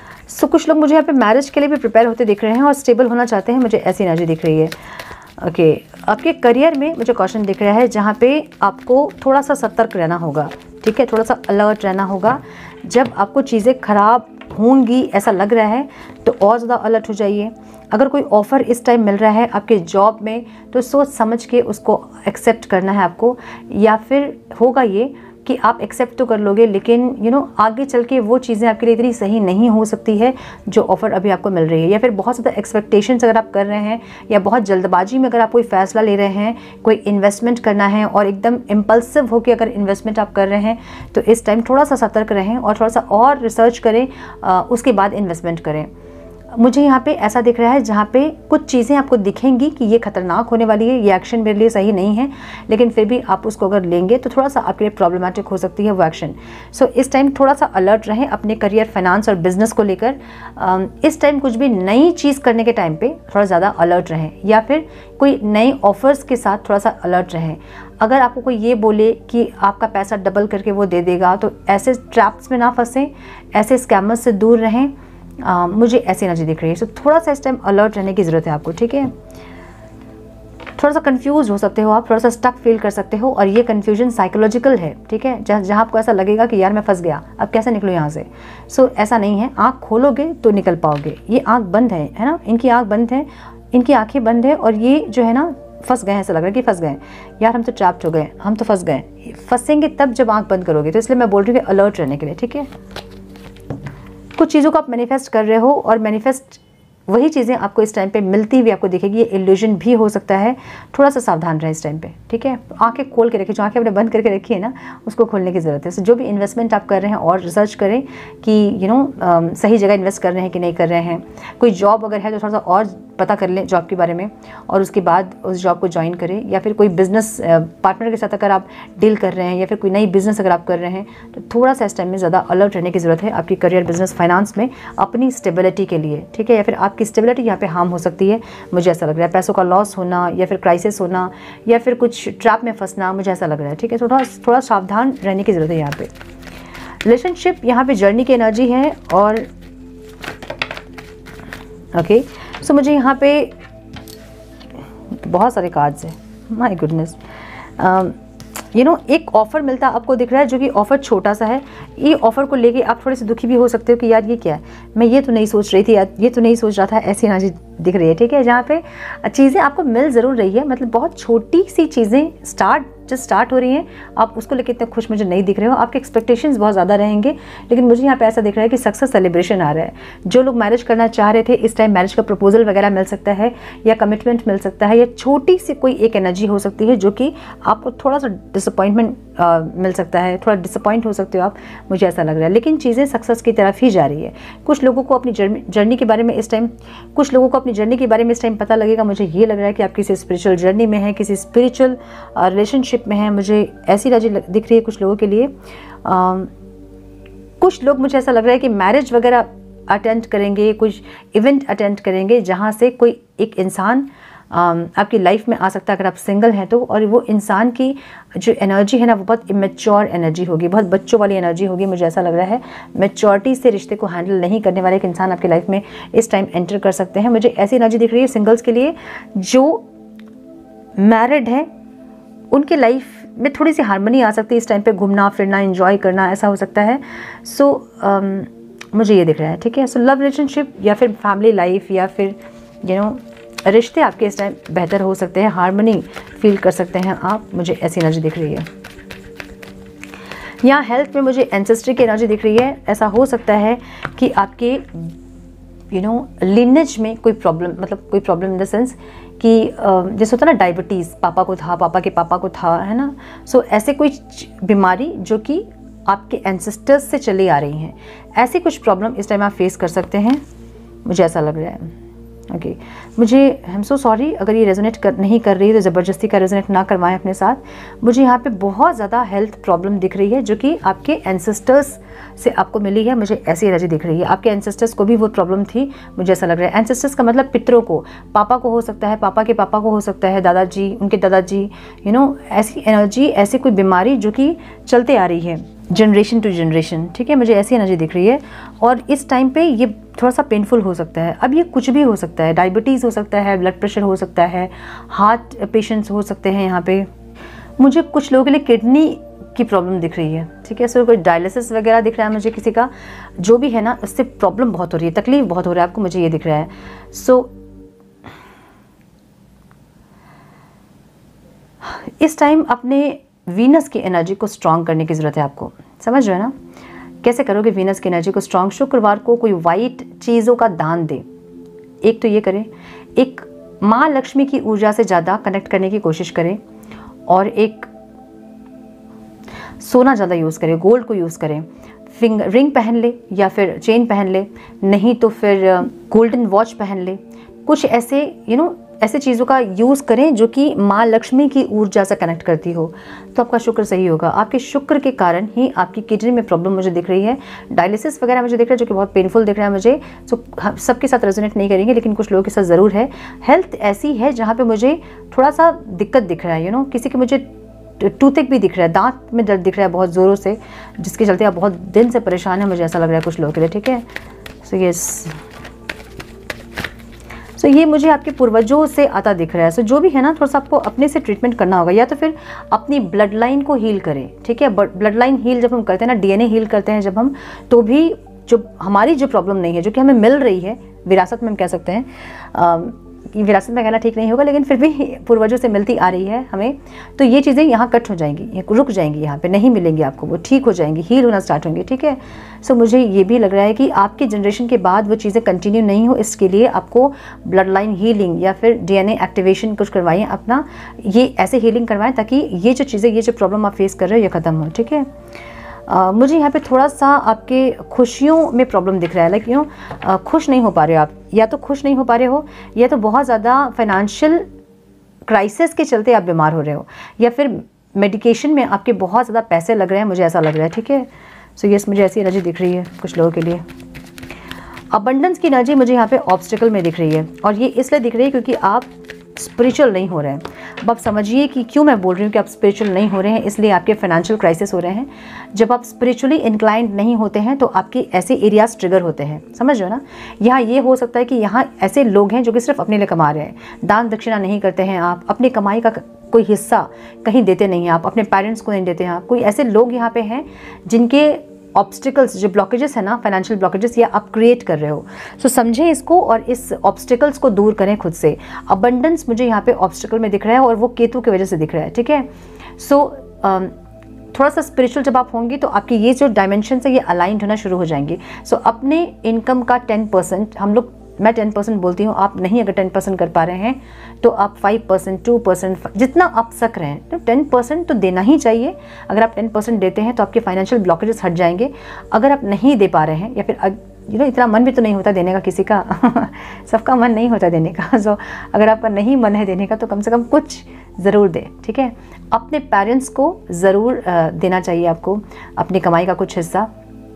सो so, कुछ लोग मुझे यहाँ पे मैरिज के लिए भी प्रिपेयर होते दिख रहे हैं और स्टेबल होना चाहते हैं, मुझे ऐसी एनर्जी दिख रही है। Okay okay. आपके करियर में मुझे क्वेश्चन दिख रहा है जहाँ पे आपको थोड़ा सा सतर्क रहना होगा, ठीक है, थोड़ा सा अलर्ट रहना होगा। जब आपको चीज़ें ख़राब होंगी ऐसा लग रहा है तो और ज़्यादा अलर्ट हो जाइए। अगर कोई ऑफ़र इस टाइम मिल रहा है आपके जॉब में तो सोच समझ के उसको एक्सेप्ट करना है आपको, या फिर होगा ये कि आप एक्सेप्ट तो कर लोगे लेकिन यू नो आगे चल के वो चीज़ें आपके लिए इतनी सही नहीं हो सकती है जो ऑफ़र अभी आपको मिल रही है। या फिर बहुत ज़्यादा एक्सपेक्टेशंस अगर आप कर रहे हैं या बहुत जल्दबाजी में अगर आप कोई फ़ैसला ले रहे हैं, कोई इन्वेस्टमेंट करना है और एकदम इम्पल्सिव होकर अगर इन्वेस्टमेंट आप कर रहे हैं तो इस टाइम थोड़ा सा सतर्क रहें और थोड़ा सा और रिसर्च करें, आ, उसके बाद इन्वेस्टमेंट करें। मुझे यहाँ पे ऐसा दिख रहा है जहाँ पे कुछ चीज़ें आपको दिखेंगी कि ये खतरनाक होने वाली है, ये एक्शन मेरे लिए सही नहीं है, लेकिन फिर भी आप उसको अगर लेंगे तो थोड़ा सा आपके लिए प्रॉब्लमेटिक हो सकती है वो एक्शन। सो so, इस टाइम थोड़ा सा अलर्ट रहें अपने करियर, फाइनेंस और बिजनेस को लेकर। इस टाइम कुछ भी नई चीज़ करने के टाइम पे थोड़ा ज़्यादा अलर्ट रहें, या फिर कोई नए ऑफर्स के साथ थोड़ा सा अलर्ट रहें। अगर आपको कोई ये बोले कि आपका पैसा डबल करके वो दे देगा तो ऐसे ट्रैप्स में ना फंसें, ऐसे स्कैमर्स से दूर रहें। Uh, मुझे ऐसी एनर्जी दिख रही है। सो so, थोड़ा सा इस टाइम अलर्ट रहने की ज़रूरत है आपको, ठीक है। थोड़ा सा कंफ्यूज हो सकते हो आप, थोड़ा सा स्टक फील कर सकते हो और ये कंफ्यूजन साइकोलॉजिकल है, ठीक है, जहाँ जहाँ आपको ऐसा लगेगा कि यार मैं फंस गया, अब कैसे निकलूँ यहाँ से। सो so, ऐसा नहीं है, आँख खोलोगे तो निकल पाओगे। ये आँख बंद है है ना, इनकी आँख बंद है, इनकी आँखें बंद है और ये जो है ना फंस गए हैं, ऐसा लग रहा है कि फंस गए यार, हम तो ट्रैप्ड हो गए, हम तो फंस गए। फंसेंगे तब जब आँख बंद करोगे, तो इसलिए मैं बोल रही हूँ कि अलर्ट रहने के लिए, ठीक है। कुछ चीज़ों को आप मैनिफेस्ट कर रहे हो और मैनिफेस्ट वही चीज़ें आपको इस टाइम पे मिलती हुई आपको दिखेगी, ये इल्यूजन भी हो सकता है। थोड़ा सा सावधान रहें इस टाइम पे, ठीक है। आंखें खोल के रखिए, जो आंखें आपने बंद करके रखी है ना उसको खोलने की ज़रूरत है। सो जो भी इन्वेस्टमेंट आप कर रहे हैं और रिसर्च करें कि यू नो सही जगह इन्वेस्ट कर रहे हैं कि नहीं कर रहे हैं। कोई जॉब अगर है तो थोड़ा सा और पता कर लें जॉब के बारे में और उसके बाद उस जॉब को ज्वाइन करें। या फिर कोई बिज़नेस पार्टनर के साथ अगर आप डील कर रहे हैं या फिर कोई नई बिज़नेस अगर आप कर रहे हैं तो थोड़ा सा इस टाइम में ज़्यादा अलर्ट रहने की ज़रूरत है आपकी करियर, बिजनेस, फाइनेंस में अपनी स्टेबिलिटी के लिए, ठीक है। या फिर आपकी स्टेबिलिटी यहाँ पे हार्म हो सकती है, मुझे ऐसा लग रहा है। पैसों का लॉस होना या फिर क्राइसिस होना या फिर कुछ ट्रैप में फंसना, मुझे ऐसा लग रहा है, ठीक है। थोड़ा थोड़ा सावधान रहने की ज़रूरत है यहाँ पे। रिलेशनशिप यहाँ पे जर्नी की एनर्जी है और ओके okay, सो so मुझे यहाँ पे बहुत सारे कार्ड्स हैं, माय गुडनेस। यू नो एक ऑफ़र मिलता आपको दिख रहा है जो कि ऑफ़र छोटा सा है। ये ऑफ़र को लेके आप थोड़े से दुखी भी हो सकते हो कि यार ये क्या है, मैं ये तो नहीं सोच रही थी, यार ये तो नहीं सोच रहा था, ऐसी एनर्जी दिख रही है, ठीक है। जहाँ पे चीज़ें आपको मिल ज़रूर रही है, मतलब बहुत छोटी सी चीज़ें स्टार्ट जस्ट स्टार्ट हो रही हैं, आप उसको लेके इतने खुश मुझे नहीं दिख रहे हो। आपके एक्सपेक्टेशंस बहुत ज़्यादा रहेंगे, लेकिन मुझे यहाँ पे ऐसा दिख रहा है कि सक्सेस सेलिब्रेशन आ रहा है। जो लोग मैरिज करना चाह रहे थे, इस टाइम मैरिज का प्रपोजल वगैरह मिल सकता है या कमिटमेंट मिल सकता है या छोटी सी कोई एक एनर्जी हो सकती है जो कि आपको थोड़ा सा डिसअपॉइंटमेंट मिल सकता है, थोड़ा डिसअपॉइंट हो सकते हो आप, मुझे ऐसा लग रहा है। लेकिन चीज़ें सक्सेस की तरफ ही जा रही है। कुछ लोगों को अपनी जर्नी के बारे में इस टाइम कुछ लोगों को अपनी जर्नी के बारे में इस टाइम पता लगेगा। मुझे ये लग रहा है कि आप किसी स्पिरिचुअल जर्नी में हैं, किसी स्पिरिचुअल रिलेशनशिप में हैं, मुझे ऐसी एनर्जी दिख रही है कुछ लोगों के लिए। आ, कुछ लोग मुझे ऐसा लग रहा है कि मैरिज वगैरह अटेंड करेंगे, कुछ इवेंट अटेंड करेंगे जहाँ से कोई एक इंसान आपकी लाइफ में आ सकता है अगर आप सिंगल हैं तो। और वो इंसान की जो एनर्जी है ना वो बहुत इमेच्योर एनर्जी होगी, बहुत बच्चों वाली एनर्जी होगी, मुझे ऐसा लग रहा है। मैच्योरिटी से रिश्ते को हैंडल नहीं करने वाले एक इंसान आपकी लाइफ में इस टाइम एंटर कर सकते हैं। मुझे ऐसी एनर्जी दिख रही है सिंगल्स के लिए। जो मैरिड है उनके लाइफ में थोड़ी सी हार्मनी आ सकती है इस टाइम पे, घूमना फिरना, एंजॉय करना, ऐसा हो सकता है। सो so, um, मुझे ये दिख रहा है, ठीक है। सो लव रिलेशनशिप या फिर फैमिली लाइफ या फिर यू नो रिश्ते आपके इस टाइम बेहतर हो सकते हैं, हार्मनी फील कर सकते हैं आप, मुझे ऐसी एनर्जी दिख रही है। यहाँ हेल्थ में मुझे एंसेस्ट्री की एनर्जी दिख रही है। ऐसा हो सकता है कि आपके यू नो लिनेज में कोई प्रॉब्लम, मतलब कोई प्रॉब्लम इन द सेंस कि जैसे होता है ना डायबिटीज़, पापा को था, पापा के पापा को था, है ना। सो so, ऐसे कोई बीमारी जो कि आपके एंसेस्टर्स से चली आ रही हैं, ऐसी कुछ प्रॉब्लम इस टाइम आप फेस कर सकते हैं, मुझे ऐसा लग रहा है। Okay okay. मुझे आई एम सो सॉरी अगर ये रेजोनेट कर नहीं कर रही है तो ज़बरदस्ती का रेजोनेट ना करवाएं अपने साथ। मुझे यहाँ पे बहुत ज़्यादा हेल्थ प्रॉब्लम दिख रही है जो कि आपके एंसेस्टर्स से आपको मिली है, मुझे ऐसी एनर्जी दिख रही है। आपके एंसेस्टर्स को भी वो प्रॉब्लम थी, मुझे ऐसा लग रहा है। एंसेस्टर्स का मतलब पितरों को, पापा को हो सकता है, पापा के पापा को हो सकता है, दादाजी, उनके दादाजी, यू नो ऐसी एनर्जी, ऐसी कोई बीमारी जो कि चलते आ रही है। जनरेशन टू जनरेशन, ठीक है, मुझे ऐसी एनर्जी दिख रही है। और इस टाइम पे ये थोड़ा सा पेनफुल हो सकता है। अब ये कुछ भी हो सकता है, डायबिटीज़ हो सकता है, ब्लड प्रेशर हो सकता है, हार्ट पेशेंट्स हो सकते हैं यहाँ पे। मुझे कुछ लोगों के लिए किडनी की प्रॉब्लम दिख रही है, ठीक है, सो कोई डायलिसिस वगैरह दिख रहा है मुझे किसी का, जो भी है ना, उससे प्रॉब्लम बहुत हो रही है, तकलीफ बहुत हो रहा है आपको, मुझे ये दिख रहा है। सो so, इस टाइम अपने वीनस की एनर्जी को स्ट्रॉन्ग करने की ज़रूरत है आपको, समझ रहे हो ना। कैसे करोगे वीनस की एनर्जी को स्ट्रॉन्ग? शुक्रवार को कोई वाइट चीज़ों का दान दे, एक तो ये करें, एक माँ लक्ष्मी की ऊर्जा से ज़्यादा कनेक्ट करने की कोशिश करें, और एक सोना ज़्यादा यूज़ करें, गोल्ड को यूज़ करें, फिंग रिंग पहन ले या फिर चेन पहन ले, नहीं तो फिर गोल्डन वॉच पहन ले। कुछ ऐसे यू नो ऐसे चीज़ों का यूज़ करें जो कि माँ लक्ष्मी की ऊर्जा से कनेक्ट करती हो, तो आपका शुक्र सही होगा। आपके शुक्र के कारण ही आपकी किडनी में प्रॉब्लम मुझे दिख रही है, डायलिसिस वगैरह मुझे दिख रहा है जो कि बहुत पेनफुल दिख रहा है मुझे। सो सबके साथ रेजोनेट नहीं करेंगे, लेकिन कुछ लोगों के साथ ज़रूर है। हेल्थ ऐसी है जहाँ पे मुझे थोड़ा सा दिक्कत दिख रहा है, यू नो किसी के मुझे टूथिक भी दिख रहा है, दांत में दर्द दिख रहा है बहुत ज़ोरों से, जिसके चलते आप बहुत दिन से परेशान है, मुझे ऐसा लग रहा है कुछ लोगों के लिए, ठीक है। सो यस, सो ये मुझे आपके पूर्वजों से आता दिख रहा है। सो जो भी है ना, थोड़ा सा आपको अपने से ट्रीटमेंट करना होगा, या तो फिर अपनी ब्लड लाइन को हील करें, ठीक है। ब्लड लाइन हील जब हम करते हैं ना, डीएनए हील करते हैं जब हम, तो भी जो हमारी जो प्रॉब्लम नहीं है, जो कि हमें मिल रही है विरासत में, हम कह सकते हैं, आ, विरासत में कहना ठीक नहीं होगा, लेकिन फिर भी पूर्वजों से मिलती आ रही है हमें, तो ये चीज़ें यहाँ कट हो जाएंगी, रुक जाएंगी, यहाँ पे नहीं मिलेंगी आपको, वो ठीक हो जाएंगी, हील होना स्टार्ट होंगी, ठीक है। सो मुझे ये भी लग रहा है कि आपकी जनरेशन के बाद वो चीज़ें कंटिन्यू नहीं हो, इसके लिए आपको ब्लड लाइन हीलिंग या फिर डीएनए एक्टिवेशन कुछ करवाइए अपना, ये ऐसे हीलिंग करवाएं ताकि ये जो चीज़ें, ये जो प्रॉब्लम आप फेस कर रहे हो, ये ख़त्म हो, ठीक है। Uh, मुझे यहाँ पे थोड़ा सा आपके खुशियों में प्रॉब्लम दिख रहा है, लाइक यू नो खुश नहीं हो पा रहे हो आप, या तो खुश नहीं हो पा रहे हो, या तो बहुत ज़्यादा फाइनेंशियल क्राइसिस के चलते आप बीमार हो रहे हो, या फिर मेडिकेशन में आपके बहुत ज़्यादा पैसे लग रहे हैं, मुझे ऐसा लग रहा है, ठीक है। सो यस, मुझे ऐसी एनर्जी दिख रही है कुछ लोगों के लिए। अबंडेंस की एनर्जी मुझे यहाँ पे ऑब्स्टिकल में दिख रही है, और ये इसलिए दिख रही है क्योंकि आप स्पिरिचुअल नहीं हो रहे हैं। अब आप समझिए कि क्यों मैं बोल रही हूँ कि आप स्पिरिचुअल नहीं हो रहे हैं, इसलिए आपके फाइनेंशियल क्राइसिस हो रहे हैं। जब आप स्पिरिचुअली इंक्लाइंड नहीं होते हैं तो आपके ऐसे एरियाज ट्रिगर होते हैं, समझ रहे हो ना। यहाँ ये हो सकता है कि यहाँ ऐसे लोग हैं जो कि सिर्फ अपने लिए कमा रहे हैं, दान दक्षिणा नहीं करते हैं आप, अपनी कमाई का कोई हिस्सा कहीं देते नहीं हैं आप, अपने पेरेंट्स को नहीं देते हैं आप। कोई ऐसे लोग यहाँ पे हैं जिनके ऑब्स्टिकल्स, जो ब्लॉकेजेस है ना, फाइनेंशियल ब्लॉकेजेस, या आप क्रिएट कर रहे हो। सो so, समझें इसको और इस ऑब्स्टिकल्स को दूर करें खुद से। अबंडेंस मुझे यहाँ पे ऑब्स्टिकल में दिख रहा है, और वो केतु की वजह से दिख रहा है, ठीक है। सो so, थोड़ा सा स्पिरिचुअल जब आप होंगी तो आपकी ये जो डायमेंशन है ये अलाइंड होना शुरू हो जाएंगी। सो so, अपने इनकम का टेन परसेंट हम लोग, मैं टेन परसेंट बोलती हूँ, आप नहीं अगर टेन परसेंट कर पा रहे हैं तो आप फाइव परसेंट, टू परसेंट, जितना आप सक रहे हैं, तो टेन परसेंट तो देना ही चाहिए। अगर आप टेन परसेंट देते हैं तो आपके फाइनेंशियल ब्लॉकेजेस हट जाएंगे। अगर आप नहीं दे पा रहे हैं, या फिर यू नो इतना मन भी तो नहीं होता देने का किसी का सबका मन नहीं होता देने का। सो so, अगर आपका नहीं मन है देने का तो कम से कम कुछ ज़रूर दे, ठीक है। अपने पेरेंट्स को ज़रूर देना चाहिए आपको अपनी कमाई का कुछ हिस्सा,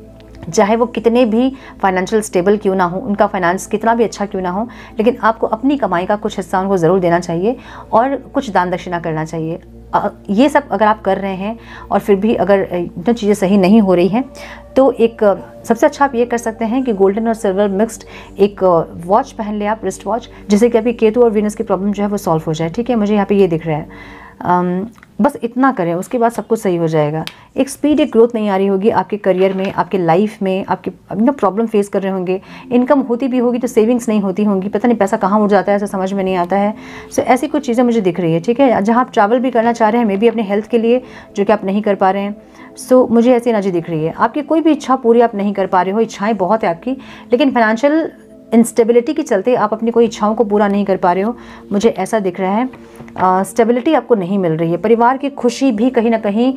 चाहे वो कितने भी फाइनेंशियल स्टेबल क्यों ना हो, उनका फाइनेंस कितना भी अच्छा क्यों ना हो, लेकिन आपको अपनी कमाई का कुछ हिस्सा उनको ज़रूर देना चाहिए, और कुछ दान दक्षिणा करना चाहिए। ये सब अगर आप कर रहे हैं और फिर भी अगर इतनी चीज़ें सही नहीं हो रही हैं, तो एक सबसे अच्छा आप ये कर सकते हैं कि गोल्डन और सिल्वर मिक्स्ड एक वॉच पहन ले आप, रिस्ट वॉच, जिससे कि अभी केतु और वीनस की प्रॉब्लम जो है वो सॉल्व हो जाए, ठीक है। मुझे यहाँ पे ये दिख रहा है। um, बस इतना करें, उसके बाद सब कुछ सही हो जाएगा। एक स्पीड, एक ग्रोथ नहीं आ रही होगी आपके करियर में, आपके लाइफ में, आपके ना प्रॉब्लम फेस कर रहे होंगे। इनकम होती भी होगी तो सेविंग्स नहीं होती होंगी, पता नहीं पैसा कहाँ उड़ जाता है, ऐसा समझ में नहीं आता है। सो so, ऐसी कुछ चीज़ें मुझे दिख रही है, ठीक है। जहाँ आप ट्रैवल भी करना चाह रहे हैं, मे बी अपने हेल्थ के लिए, जो कि आप नहीं कर पा रहे हैं। सो so, मुझे ऐसी एनर्जी दिख रही है। आपकी कोई भी इच्छा पूरी आप नहीं कर पा रहे हो, इच्छाएँ बहुत है आपकी, लेकिन फाइनेंशियल इंस्टेबिलिटी के चलते आप अपनी कोई इच्छाओं को पूरा नहीं कर पा रहे हो, मुझे ऐसा दिख रहा है। स्टेबिलिटी आपको नहीं मिल रही है, परिवार की खुशी भी कहीं ना कहीं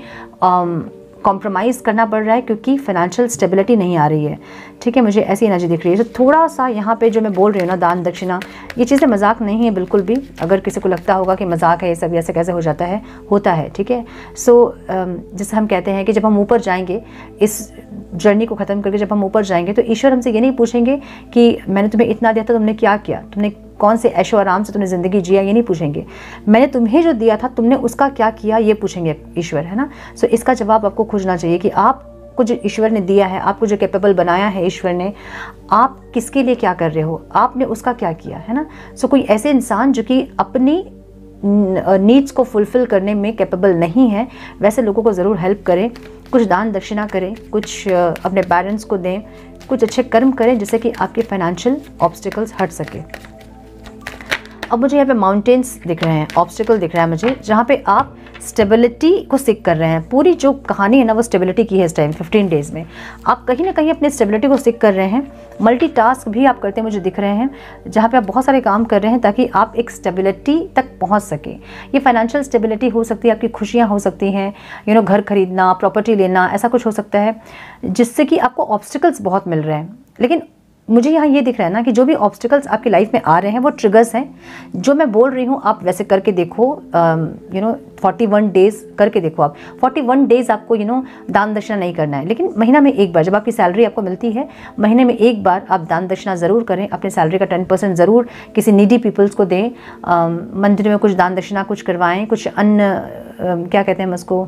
कॉम्प्रोमाइज़ करना पड़ रहा है क्योंकि फाइनेंशियल स्टेबिलिटी नहीं आ रही है, ठीक है। मुझे ऐसी एनर्जी दिख रही है। तो थोड़ा सा यहाँ पे जो मैं बोल रही हूँ ना, दान दक्षिणा, ये चीज़ें मजाक नहीं है बिल्कुल भी। अगर किसी को लगता होगा कि मजाक है ये सब, ऐसे कैसे हो जाता है, होता है, ठीक है। सो जैसे हम कहते हैं कि जब हम ऊपर जाएंगे, इस जर्नी को ख़त्म करके जब हम ऊपर जाएंगे तो ईश्वर हमसे ये नहीं पूछेंगे कि मैंने तुम्हें इतना दिया था, तुमने क्या किया, तुमने कौन से ऐशो आराम से तुमने ज़िंदगी जिया, ये नहीं पूछेंगे। मैंने तुम्हें जो दिया था तुमने उसका क्या किया, ये पूछेंगे ईश्वर, है ना। सो so, इसका जवाब आपको खोजना चाहिए कि आपको जो ईश्वर ने दिया है, आपको जो कैपेबल बनाया है ईश्वर ने, आप किसके लिए क्या कर रहे हो, आपने उसका क्या किया, है ना। सो so, कोई ऐसे इंसान जो कि अपनी नीड्स को फुलफ़िल करने में कैपेबल नहीं है, वैसे लोगों को ज़रूर हेल्प करें, कुछ दान दक्षिणा करें, कुछ अपने पेरेंट्स को दें, कुछ अच्छे कर्म करें जिससे कि आपके फाइनेंशियल ऑब्स्टिकल्स हट सके। अब मुझे यहाँ पे माउंटेन्स दिख रहे हैं, ऑब्स्टिकल दिख रहा है मुझे, जहाँ पे आप स्टेबिलिटी को सीख कर रहे हैं। पूरी जो कहानी है ना वो स्टेबिलिटी की है इस टाइम फिफ्टीन डेज़ में। आप कहीं ना कहीं अपने स्टेबिलिटी को सीख कर रहे हैं। मल्टीटास्क भी आप करते मुझे दिख रहे हैं, जहाँ पे आप बहुत सारे काम कर रहे हैं ताकि आप एक स्टेबिलिटी तक पहुँच सकें। ये फाइनेंशियल स्टेबिलिटी हो सकती है, आपकी खुशियाँ हो सकती हैं, यू नो घर खरीदना, प्रॉपर्टी लेना, ऐसा कुछ हो सकता है जिससे कि आपको ऑब्स्टिकल्स बहुत मिल रहे हैं। लेकिन मुझे यहाँ ये दिख रहा है ना कि जो भी ऑब्स्टिकल्स आपकी लाइफ में आ रहे हैं वो ट्रिगर्स हैं। जो मैं बोल रही हूँ आप वैसे करके देखो, you know forty one days करके देखो। आप फोर्टी वन डेज़ आपको यू नो दान दक्षिणा नहीं करना है, लेकिन महीना में एक बार जब आपकी सैलरी आपको मिलती है, महीने में एक बार आप दान दक्षिणा ज़रूर करें। अपने सैलरी का टेन परसेंट ज़रूर किसी नीडी पीपल्स को दें, मंदिर में कुछ दान दक्षिणा कुछ करवाएँ, कुछ अन्न, क्या कहते हैं हम उसको,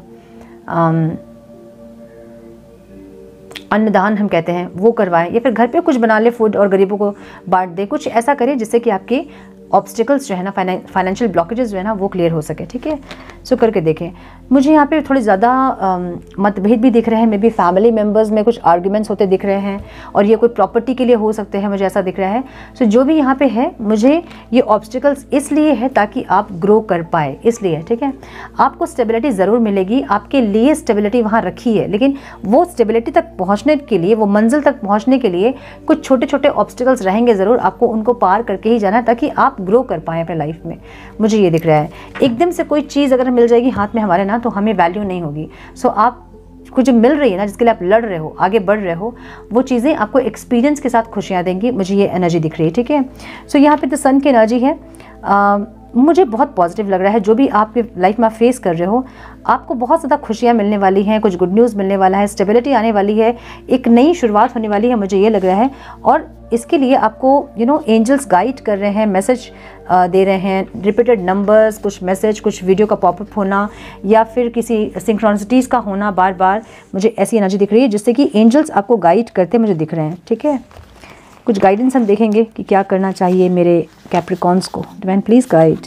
अन्नदान हम कहते हैं, वो करवाएं, या फिर घर पे कुछ बना ले फूड और गरीबों को बांट दे। कुछ ऐसा करें जिससे कि आपके ऑब्स्टिकल्स जो है ना, फाइनेंशियल ब्लॉकेजेस जो है ना वो क्लियर हो सके, ठीक है। सो करके देखें। मुझे यहाँ पे थोड़ी ज़्यादा मतभेद भी दिख रहे हैं, मे बी फैमिली मेम्बर्स में कुछ आर्ग्यूमेंट्स होते दिख रहे हैं, और ये कोई प्रॉपर्टी के लिए हो सकते हैं, मुझे ऐसा दिख रहा है। सो so, जो भी यहाँ पे है, मुझे ये ऑब्स्टिकल्स इसलिए है ताकि आप ग्रो कर पाए, इसलिए, ठीक है। आपको स्टेबिलिटी ज़रूर मिलेगी, आपके लिए स्टेबिलिटी वहाँ रखी है, लेकिन वो स्टेबिलिटी तक पहुँचने के लिए, वो मंजिल तक पहुँचने के लिए कुछ छोटे छोटे ऑब्स्टिकल्स रहेंगे ज़रूर, आपको उनको पार करके ही जाना है ताकि आप ग्रो कर पाएँ अपने लाइफ में। मुझे ये दिख रहा है। एकदम से कोई चीज़ अगर मिल जाएगी हाथ में हमारे ना, तो हमें वैल्यू नहीं होगी। सो so, आप कुछ जो मिल रही है ना, जिसके लिए आप लड़ रहे हो, आगे बढ़ रहे हो, वो चीज़ें आपको एक्सपीरियंस के साथ खुशियाँ देंगी। मुझे ये एनर्जी दिख रही है, ठीक है। सो so, यहाँ पे तो सन की एनर्जी है। आ, मुझे बहुत पॉजिटिव लग रहा है। जो भी आपके लाइफ में आप फेस कर रहे हो, आपको बहुत ज़्यादा खुशियाँ मिलने वाली हैं, कुछ गुड न्यूज़ मिलने वाला है, स्टेबिलिटी आने वाली है, एक नई शुरुआत होने वाली है, मुझे ये लग रहा है। और इसके लिए आपको यू नो एंजल्स गाइड कर रहे हैं, मैसेज दे रहे हैं, रिपीटेड नंबर्स, कुछ मैसेज, कुछ वीडियो का पॉपअप होना, या फिर किसी सिंक्रोनिसिटीज़ का होना बार बार, मुझे ऐसी एनर्जी दिख रही है जिससे कि एंजल्स आपको गाइड करते मुझे दिख रहे हैं, ठीक है। कुछ गाइडेंस हम देखेंगे कि क्या करना चाहिए मेरे कैप्रिकॉन्स को। Divine please guide.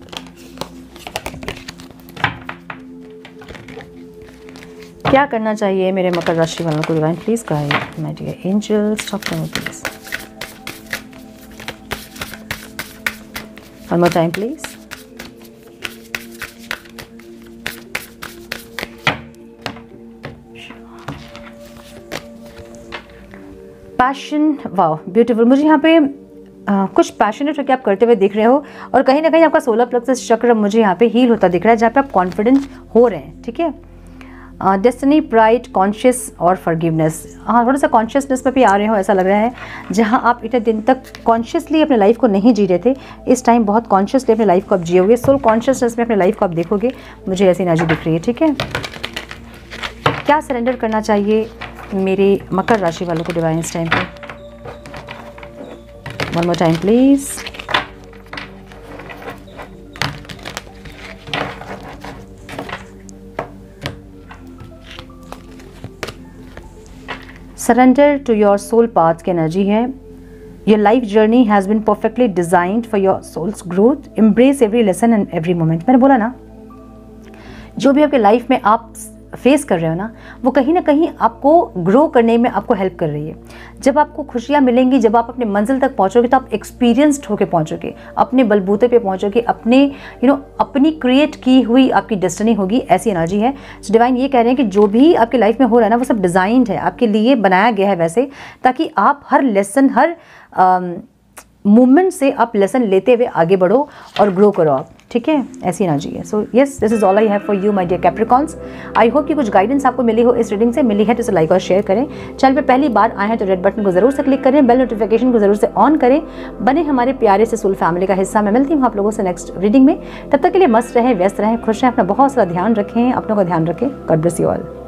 क्या करना चाहिए मेरे मकर राशि वालों को? Divine please guide my dear angels, talk to me please. One more time please. Passion, wow beautiful. मुझे यहाँ पे आ, कुछ पैशनेट होकर आप करते हुए दिख रहे हो, और कहीं ना कहीं आपका सोलर प्लेक्सस चक्र मुझे यहाँ पे हील होता दिख रहा है, जहाँ पे आप कॉन्फिडेंट हो रहे हैं, ठीक है। डेस्टिनी, प्राइड, कॉन्शियस और फॉरगिवनेस, हाँ थोड़ा सा कॉन्शियसनेस में भी आ रहे हो ऐसा लग रहा है। जहाँ आप इतने दिन तक कॉन्शियसली अपने लाइफ को नहीं जी रहे थे, इस टाइम बहुत कॉन्शियसली अपने लाइफ को आप जियोगे, सोल कॉन्शियसनेस में अपने लाइफ को आप देखोगे। मुझे ऐसी एनर्जी दिख रही है, ठीक है। क्या सरेंडर करना चाहिए मेरे मकर राशि वालों को डिवाइन इस टाइम पे? One more time please. Surrender to your soul path की एनर्जी है। Your life journey has been perfectly designed for your soul's growth. Embrace every lesson and every moment. मैंने बोला ना, जो भी आपके लाइफ में आप फेस कर रहे हो ना, वो कहीं ना कहीं आपको ग्रो करने में आपको हेल्प कर रही है। जब आपको खुशियाँ मिलेंगी, जब आप अपने मंजिल तक पहुँचोगे, तो आप एक्सपीरियंस्ड होकर पहुँचोगे, अपने बलबूते पे पहुँचोगे, अपने यू नो अपनी क्रिएट की हुई आपकी डेस्टिनी होगी। ऐसी एनर्जी है। सो डिवाइन ये कह रहे हैं कि जो भी आपकी लाइफ में हो रहा है ना, वो सब डिज़ाइंड है, आपके लिए बनाया गया है वैसे, ताकि आप हर लेसन, हर मूवमेंट से आप लेसन लेते हुए आगे बढ़ो और ग्रो करो आप, ठीक है। ऐसी एनर्जी है। So yes, this is all I have for you my dear Capricorns. I hope कि कुछ गाइडेंस आपको मिली हो इस रीडिंग से। मिली है तो इसे लाइक और शेयर करें। चैनल पे पहली बार आए हैं तो रेड बटन को जरूर से क्लिक करें, बेल नोटिफिकेशन को जरूर से ऑन करें, बने हमारे प्यारे से सोल फैमिली का हिस्सा। मैं मिलती हूँ आप लोगों से नेक्स्ट रीडिंग में। तब तक के लिए मस्त रहें, व्यस्त रहें, खुश रहें, अपना बहुत सारा ध्यान रखें, अपनों का ध्यान रखें। God bless you all.